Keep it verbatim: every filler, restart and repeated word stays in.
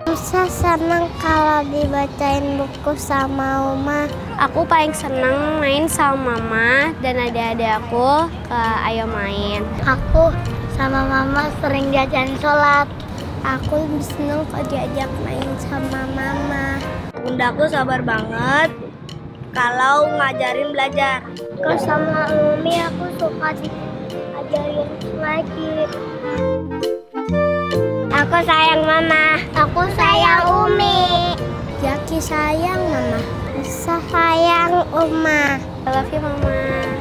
Saya senang kalau dibacain buku sama Oma. Aku paling senang main sama Mama dan adik-adik aku ke Ayo Main. Aku sama Mama sering diajarin sholat. Aku lebih senang kalau diajak main sama Mama. Bunda aku sabar banget kalau ngajarin belajar. Kalau sama Umi aku suka diajarin lagi. Aku sayang Mama. Aku sayang Umi. Jaki sayang Mama. Bisa sayang Oma. I love you, Mama.